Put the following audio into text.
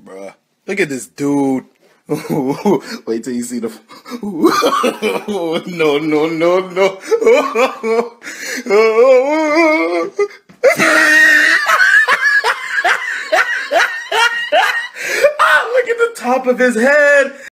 Bruh, look at this dude. Wait till you see the. No, no, no, no. Ah, look at the top of his head.